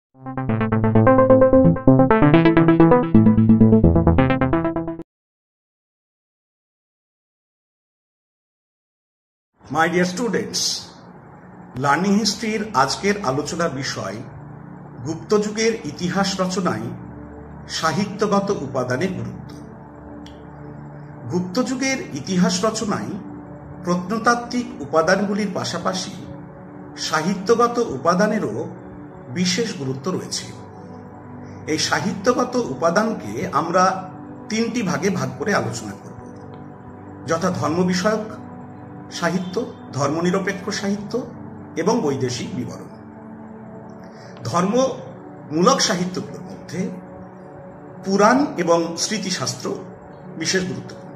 মাই dear students, learning হিস্ট্রির আজকের আলোচনার বিষয় গুপ্ত যুগের ইতিহাস রচনায় সাহিত্যগত উপাদানের গুরুত্ব। গুপ্ত যুগের ইতিহাস রচনায় প্রত্নতাত্ত্বিক উপাদানগুলির পাশাপাশি সাহিত্যগত উপাদানেরও বিশেষ গুরুত্ব রয়েছে। এই সাহিত্যগত উপাদানকে আমরা তিনটি ভাগে ভাগ করে আলোচনা করব, যথা ধর্ম বিষয়ক সাহিত্য, ধর্মনিরপেক্ষ সাহিত্য এবং বৈদেশিক বিবরণ। ধর্মমূলক সাহিত্যগুলোর মধ্যে পুরাণ এবং স্মৃতিশাস্ত্র বিশেষ গুরুত্বপূর্ণ।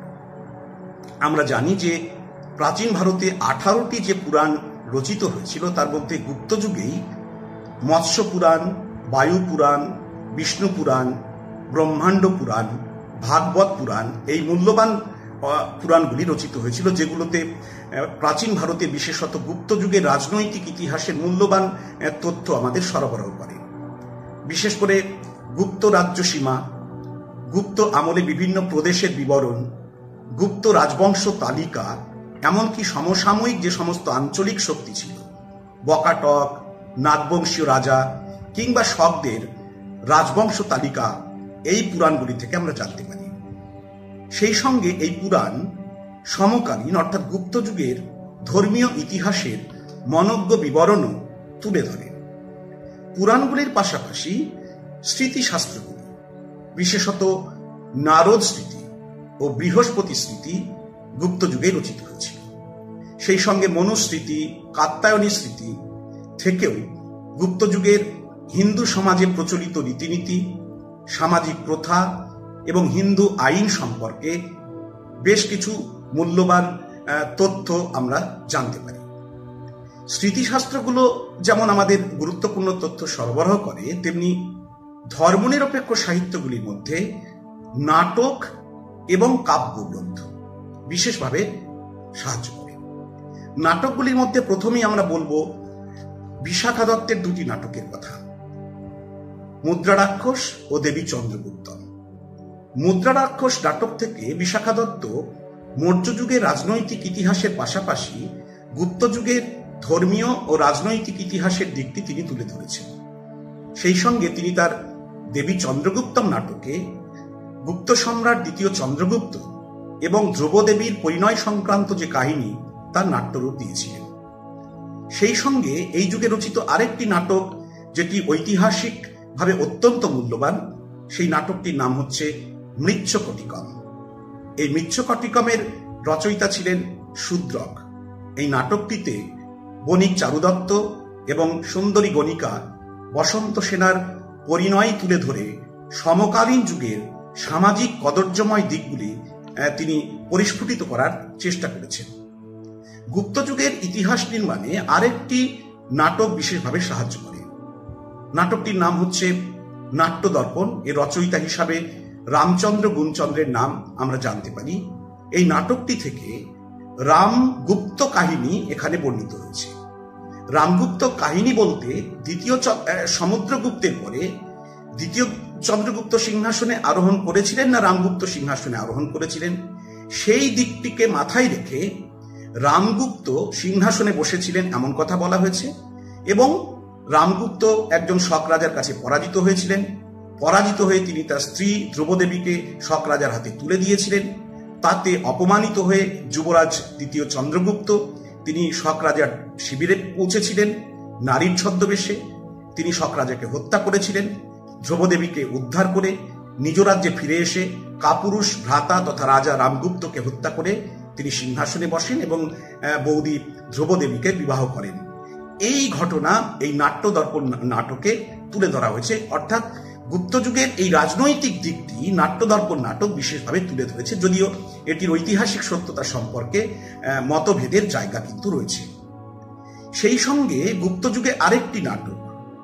আমরা জানি যে প্রাচীন ভারতে 18টি যে পুরাণ রচিত হয়েছিল তার মধ্যে গুপ্ত যুগেই মৎস্য পুরাণ, বায়ু পুরাণ, বিষ্ণু পুরাণ, ব্রহ্মাণ্ড পুরাণ, ভাগবত পুরাণ এই মূল্যবান পুরাণগুলি রচিত হয়েছিল, যেগুলোতে প্রাচীন ভারতে বিশেষত গুপ্ত যুগের রাজনৈতিক ইতিহাসের মূল্যবান তথ্য আমাদের সরবরাহ করে। বিশেষ করে গুপ্ত রাজ্য সীমা, গুপ্ত আমলে বিভিন্ন প্রদেশের বিবরণ, গুপ্ত রাজবংশ তালিকা, এমনকি সমসাময়িক যে সমস্ত আঞ্চলিক শক্তি ছিল, বকাটক, নাগবংশীয় রাজা কিংবা শকদের রাজবংশ তালিকা এই পুরাণগুলি থেকে আমরা জানতে পারি। সেই সঙ্গে এই পুরাণ সমকালীন অর্থাৎ গুপ্ত যুগের ধর্মীয় ইতিহাসের মনজ্ঞ বিবরণও তুলে ধরে। পুরাণগুলির পাশাপাশি স্মৃতিশাস্ত্রগুলি, বিশেষত নারদ স্মৃতি ও বৃহস্পতি স্মৃতি গুপ্ত যুগে রচিত হয়েছিল। সেই সঙ্গে মনুস্মৃতি, কাত্যায়নী স্মৃতি থেকেও গুপ্ত যুগের হিন্দু সমাজে প্রচলিত রীতিনীতি, সামাজিক প্রথা এবং হিন্দু আইন সম্পর্কে বেশ কিছু মূল্যবান তথ্য আমরা জানতে পারি। স্মৃতিশাস্ত্রগুলো যেমন আমাদের গুরুত্বপূর্ণ তথ্য সরবরাহ করে, তেমনি ধর্মনিরপেক্ষ সাহিত্যগুলির মধ্যে নাটক এবং কাব্যগ্রন্থ বিশেষভাবে সাহায্য করে। নাটকগুলির মধ্যে প্রথমেই আমরা বলবো বিশাখা দত্তের দুটি নাটকের কথা, মুদ্রারাক্ষস ও দেবী চন্দ্রগুপ্তম। মুদ্রারাক্ষস নাটক থেকে বিশাখা দত্ত মৌর্য যুগের রাজনৈতিক ইতিহাসের পাশাপাশি গুপ্ত যুগের ধর্মীয় ও রাজনৈতিক ইতিহাসের দিকটি তিনি তুলে ধরেছেন। সেই সঙ্গে তিনি তার দেবী চন্দ্রগুপ্তম নাটকে গুপ্ত সম্রাট দ্বিতীয় চন্দ্রগুপ্ত এবং ধ্রুবদেবীর পরিণয় সংক্রান্ত যে কাহিনী তার নাট্যরূপ দিয়েছিলেন। সেই সঙ্গে এই যুগে রচিত আরেকটি নাটক যেটি ঐতিহাসিকভাবে অত্যন্ত মূল্যবান, সেই নাটকটির নাম হচ্ছে মৃচ্ছকটিকম। এই মৃচ্ছকটিকমের রচয়িতা ছিলেন শূদ্রক। এই নাটকটিতে বণিক চারুদত্ত এবং সুন্দরী গণিকা বসন্ত সেনার পরিণয় তুলে ধরে সমকালীন যুগের সামাজিক কদর্যময় দিকগুলি তিনি পরিস্ফুটিত করার চেষ্টা করেছেন। গুপ্ত যুগের ইতিহাস নির্মাণে আরেকটি নাটক বিশেষভাবে সাহায্য করে। নাটকটির নাম হচ্ছে নাট্যদর্পণ। এর রচয়িতা হিসাবে রামচন্দ্র গুণচন্দ্রের নাম আমরা জানতে পারি। এই নাটকটি থেকে রামগুপ্ত কাহিনী এখানে বর্ণিত হয়েছে। রামগুপ্ত কাহিনী বলতে দ্বিতীয় সমুদ্রগুপ্তের পরে দ্বিতীয় চন্দ্রগুপ্ত সিংহাসনে আরোহণ করেছিলেন না রামগুপ্ত সিংহাসনে আরোহণ করেছিলেন, সেই দিকটিকে মাথায় রেখে রামগুপ্ত সিংহাসনে বসেছিলেন এমন কথা বলা হয়েছে এবং রামগুপ্ত একজন শক রাজার কাছে পরাজিত হয়েছিলেন। পরাজিত হয়ে তিনি তার স্ত্রী ধ্রুবদেবীকে শক রাজার হাতে তুলে দিয়েছিলেন। তাতে অপমানিত হয়ে যুবরাজ দ্বিতীয় চন্দ্রগুপ্ত তিনি শক রাজার শিবিরে পৌঁছেছিলেন নারীর ছদ্মবেশে। তিনি শক রাজাকে হত্যা করেছিলেন। ধ্রুবদেবীকে উদ্ধার করে নিজ রাজ্যে ফিরে এসে কাপুরুষ ভ্রাতা তথা রাজা রামগুপ্তকে হত্যা করে তিনি সিংহাসনে বসেন এবং বৌদি ধ্রুবদেবীকে বিবাহ করেন। এই ঘটনা এই নাট্যদর্পণ নাটকে তুলে ধরা হয়েছে। অর্থাৎ গুপ্ত যুগের এই রাজনৈতিক দিকটি নাট্যদর্পণ নাটক বিশেষভাবে তুলে ধরেছে, যদিও এটির ঐতিহাসিক সত্যতা সম্পর্কে মতভেদের জায়গা কিন্তু রয়েছে। সেই সঙ্গে গুপ্ত যুগে আরেকটি নাটক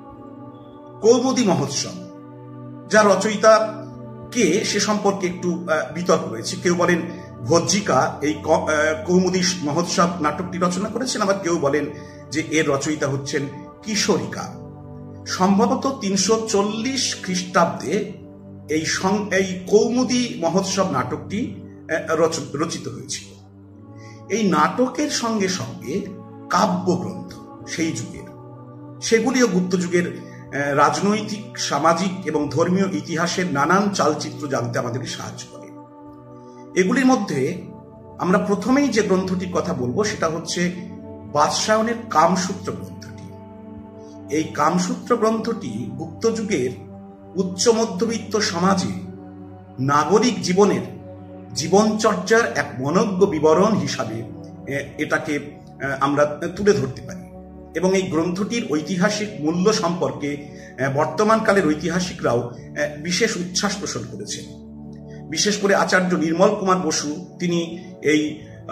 কৌমুদী মহোৎসব, যার রচয়িতা কে সে সম্পর্কে একটু বিতর্ক রয়েছে। কেউ বলেন ভজ্জিকা এই কৌমুদী মহোৎসব নাটকটি রচনা করেছেন, আবার কেউ বলেন যে এর রচয়িতা হচ্ছেন কিশোরিকা। সম্ভবত 340 খ্রিস্টাব্দে এই কৌমুদী মহোৎসব নাটকটি রচিত হয়েছিল। এই নাটকের সঙ্গে সঙ্গে কাব্যগ্রন্থ সেই যুগের, সেগুলিও গুপ্ত যুগের রাজনৈতিক, সামাজিক এবং ধর্মীয় ইতিহাসের নানান চালচিত্র জানতে আমাদেরকে সাহায্য করে। এগুলির মধ্যে আমরা প্রথমেই যে গ্রন্থটির কথা বলবো সেটা হচ্ছে বাদশায়নের কামসূত্র গ্রন্থটি। এই কামসূত্র গ্রন্থটি গুপ্ত যুগের উচ্চ মধ্যবিত্ত সমাজে নাগরিক জীবনের জীবনচর্যার এক মনজ্ঞ বিবরণ হিসাবে এটাকে আমরা তুলে ধরতে পারি। এবং এই গ্রন্থটির ঐতিহাসিক মূল্য সম্পর্কে বর্তমানকালের ঐতিহাসিকরাও বিশেষ উচ্ছ্বাস পোষণ করেছেন। বিশেষ করে আচার্য নির্মল কুমার বসু তিনি এই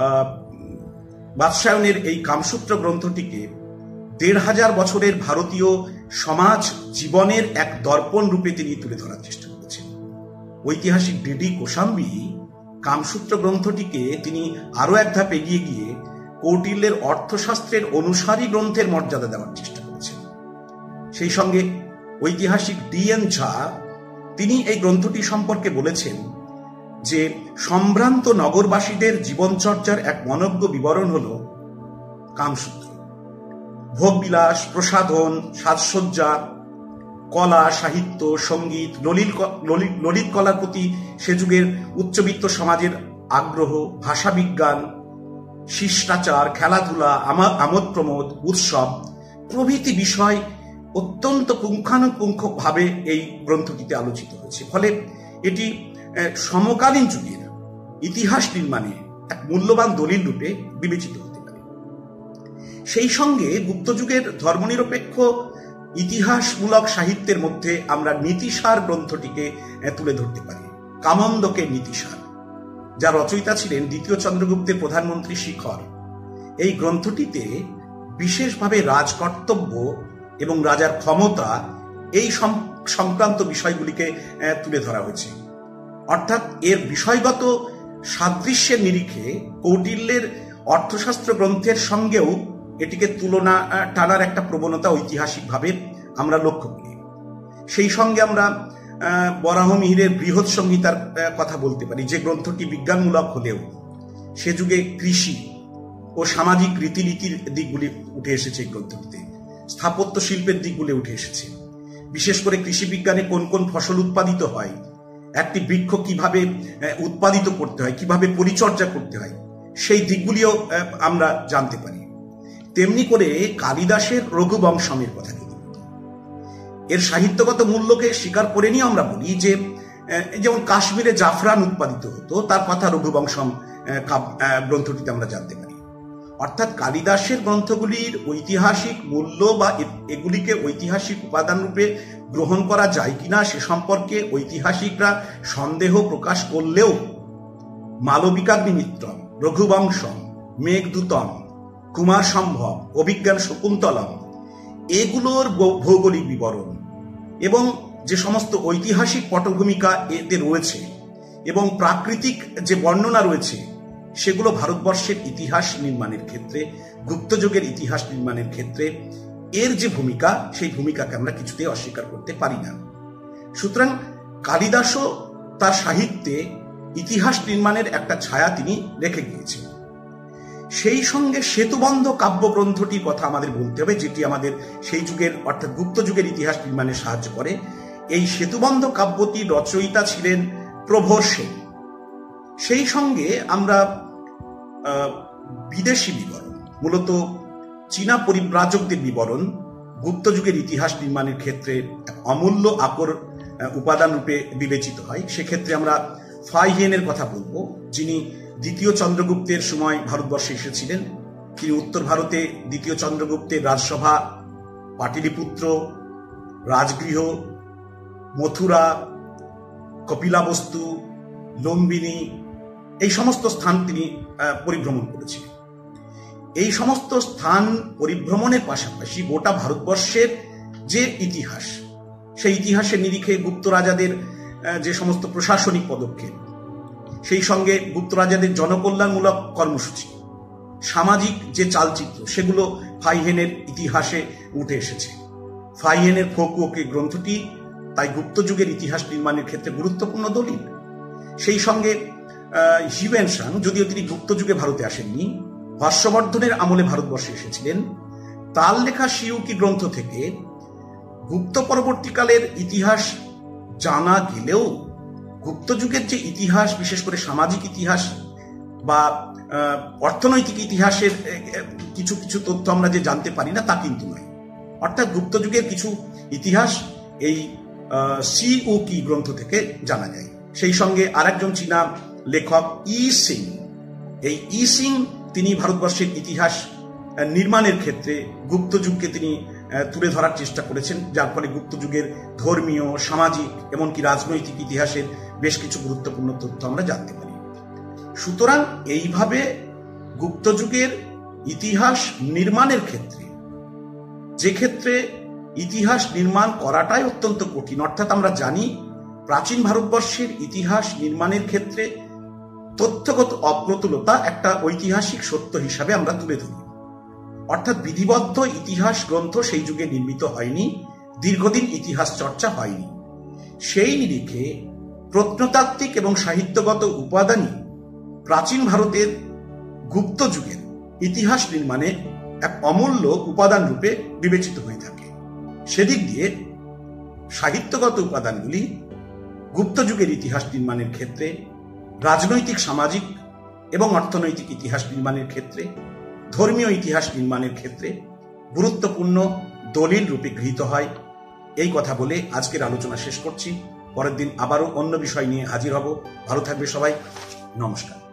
বাদশায়নের এই কামসূত্র গ্রন্থটিকে 1500 বছরের ভারতীয় সমাজ জীবনের এক দর্পণ রূপে তিনি তুলে ধরার চেষ্টা করেছেন। ঐতিহাসিক ডি কোশাম্বী কামসূত্র গ্রন্থটিকে তিনি আরো এক ধাপ এগিয়ে গিয়ে কৌটিল্যের অর্থশাস্ত্রের অনুসারী গ্রন্থের মর্যাদা দেওয়ার চেষ্টা করেছেন। সেই সঙ্গে ঐতিহাসিক DN ঝা তিনি এই গ্রন্থটি সম্পর্কে বলেছেন যে সম্ভ্রান্ত নগরবাসীদের জীবনচর্যার এক মনজ্ঞ বিবরণ হল কামসূত্র। ভোগবিলাস, প্রসাধন, সাজসজ্জা, কলা, সাহিত্য, সঙ্গীত, ললিত কলার প্রতি সে যুগের উচ্চবিত্ত সমাজের আগ্রহ, ভাষাবিজ্ঞান, শিষ্টাচার, খেলাধুলা, আমোদ প্রমোদ, উৎসব প্রভৃতি বিষয় অত্যন্ত পুঙ্খানুপুঙ্খভাবে এই গ্রন্থটিতে আলোচিত হয়েছে। ফলে এটি সমকালীন যুগের ইতিহাস নির্মাণে এক মূল্যবান দলিল রূপে বিবেচিত হতে পারে। সেই সঙ্গে গুপ্ত যুগের ধর্মনিরপেক্ষ ইতিহাসমূলক সাহিত্যের মধ্যে আমরা নীতিসার গ্রন্থটিকে তুলে ধরতে পারি। কামন্দকের নীতিসার, যার রচয়িতা ছিলেন দ্বিতীয় চন্দ্রগুপ্তের প্রধানমন্ত্রী শিখর। এই গ্রন্থটিতে বিশেষভাবে রাজকর্তব্য এবং রাজার ক্ষমতা এই সংক্রান্ত বিষয়গুলিকে তুলে ধরা হয়েছে। অর্থাৎ এর বিষয়গত সাদৃশ্যের নিরিখে কৌটিল্যের অর্থশাস্ত্র গ্রন্থের সঙ্গেও এটিকে তুলনা টানার একটা প্রবণতা ঐতিহাসিকভাবে আমরা লক্ষ্য করি। সেই সঙ্গে আমরা বরাহমিহিরের বৃহৎ সংহিতার কথা বলতে পারি, যে গ্রন্থটি বিজ্ঞানমূলক হলেও সে যুগে কৃষি ও সামাজিক রীতিনীতির দিকগুলি উঠে এসেছে। এই গ্রন্থটিতে স্থাপত্য শিল্পের দিকগুলি উঠে এসেছে। বিশেষ করে কৃষি বিজ্ঞানে কোন কোন ফসল উৎপাদিত হয়, একটি বৃক্ষ কিভাবে উৎপাদিত করতে হয়, কিভাবে পরিচর্যা করতে হয়, সেই দিকগুলিও আমরা জানতে পারি। তেমনি করে কালিদাসের রঘুবংশমের কথা যদি বলি, এর সাহিত্যগত মূল্যকে স্বীকার করে নিয়ে আমরা বলি যে যেমন কাশ্মীরে জাফরান উৎপাদিত হতো, তার কথা রঘুবংশম গ্রন্থটিতে আমরা জানতে পারি। অর্থাৎ কালিদাসের গ্রন্থগুলির ঐতিহাসিক মূল্য বা এগুলিকে ঐতিহাসিক উপাদান রূপে গ্রহণ করা যায় কিনা সে সম্পর্কে ঐতিহাসিকরা সন্দেহ প্রকাশ করলেও মালবিকাগ্নিমিত্রম, রঘুবংশম, মেঘদূতম, কুমার সম্ভব, অভিজ্ঞান শকুন্তলম এগুলোর ভৌগোলিক বিবরণ এবং যে সমস্ত ঐতিহাসিক পটভূমিকা এতে রয়েছে এবং প্রাকৃতিক যে বর্ণনা রয়েছে, সেগুলো ভারতবর্ষের ইতিহাস নির্মাণের ক্ষেত্রে, গুপ্তযুগের ইতিহাস নির্মাণের ক্ষেত্রে এর যে ভূমিকা, সেই ভূমিকাকে আমরা কিছুতেই অস্বীকার করতে পারি না। সুতরাং কালিদাসও তার সাহিত্যে ইতিহাস নির্মাণের একটা ছায়া তিনি রেখে গিয়েছেন। সেই সঙ্গে সেতুবন্ধ কাব্যগ্রন্থটির কথা আমাদের বলতে হবে, যেটি আমাদের সেই যুগের অর্থাৎ গুপ্ত যুগের ইতিহাস নির্মাণে সাহায্য করে। এই সেতুবন্ধ কাব্যটি রচয়িতা ছিলেন প্রভর সেন। সেই সঙ্গে আমরা বিদেশি বিবরণ, মূলত চীনা পরিব্রাজকদের বিবরণ গুপ্ত যুগের ইতিহাস নির্মাণের ক্ষেত্রে অমূল্য আকর উপাদান রূপে বিবেচিত হয়। সেক্ষেত্রে আমরা ফাইহেনের কথা বলবো, যিনি দ্বিতীয় চন্দ্রগুপ্তের সময় ভারতবর্ষে এসেছিলেন। তিনি উত্তর ভারতে দ্বিতীয় চন্দ্রগুপ্তের রাজসভা, পাটলিপুত্র, রাজগৃহ, মথুরা, কপিলাবস্তু, লুম্বিনী এই সমস্ত স্থান তিনি পরিভ্রমণ করেছিলেন। এই সমস্ত স্থান পরিভ্রমণের পাশাপাশি গোটা ভারতবর্ষের যে ইতিহাস, সেই ইতিহাসের নিরিখে গুপ্ত রাজাদের যে সমস্ত প্রশাসনিক পদক্ষেপ, সেই সঙ্গে গুপ্ত রাজাদের জনকল্যাণমূলক কর্মসূচি, সামাজিক যে চালচিত্র, সেগুলো ফাইহেনের ইতিহাসে উঠে এসেছে। ফাইয়েনের ফোকুওকে গ্রন্থটি তাই গুপ্ত যুগের ইতিহাস নির্মাণের ক্ষেত্রে গুরুত্বপূর্ণ দলিল। সেই সঙ্গে হিউয়েনসাং, যদিও তিনি গুপ্ত যুগে ভারতে আসেননি, হর্ষবর্ধনের আমলে ভারতবর্ষে এসেছিলেন, তার লেখা শিউকি গ্রন্থ থেকে গুপ্ত পরবর্তীকালের ইতিহাস জানা গেলেও গুপ্ত যুগের যে ইতিহাস, বিশেষ করে সামাজিক ইতিহাস বা অর্থনৈতিক ইতিহাসের কিছু কিছু তথ্য আমরা যে জানতে পারি না তা কিন্তু নয়। অর্থাৎ গুপ্ত যুগের কিছু ইতিহাস এই সিউকি গ্রন্থ থেকে জানা যায়। সেই সঙ্গে আরেকজন চীনা লেখক ই সিং, এই ই সিং তিনি ভারতবর্ষের ইতিহাস নির্মাণের ক্ষেত্রে গুপ্ত যুগকে তিনি তুলে ধরার চেষ্টা করেছেন, যার ফলে গুপ্ত যুগের ধর্মীয়, সামাজিক এমনকি রাজনৈতিক ইতিহাসের বেশ কিছু গুরুত্বপূর্ণ তথ্য আমরা জানতে পারি। সুতরাং এইভাবে গুপ্ত যুগের ইতিহাস নির্মাণের ক্ষেত্রে, যে ক্ষেত্রে ইতিহাস নির্মাণ করাটাই অত্যন্ত কঠিন, অর্থাৎ আমরা জানি প্রাচীন ভারতবর্ষের ইতিহাস নির্মাণের ক্ষেত্রে তথ্যগত অপ্রতুলতা একটা ঐতিহাসিক সত্য হিসাবে আমরা তুলে ধরি। অর্থাৎ বিধিবদ্ধ ইতিহাস গ্রন্থ সেই যুগে নির্মিত হয়নি, দীর্ঘদিন ইতিহাস চর্চা হয়নি। সেই নিরিখে প্রত্নতাত্ত্বিক এবং সাহিত্যগত উপাদানই প্রাচীন ভারতের গুপ্ত যুগের ইতিহাস নির্মাণে এক অমূল্য উপাদান রূপে বিবেচিত হয়ে থাকে। সেদিক দিয়ে সাহিত্যগত উপাদানগুলি গুপ্ত যুগের ইতিহাস নির্মাণের ক্ষেত্রে, রাজনৈতিক, সামাজিক এবং অর্থনৈতিক ইতিহাস নির্মাণের ক্ষেত্রে, ধর্মীয় ইতিহাস নির্মাণের ক্ষেত্রে গুরুত্বপূর্ণ দলিল রূপে গৃহীত হয়। এই কথা বলে আজকের আলোচনা শেষ করছি। পরের দিন আবারও অন্য বিষয় নিয়ে হাজির হব। ভালো থাকবে সবাই। নমস্কার।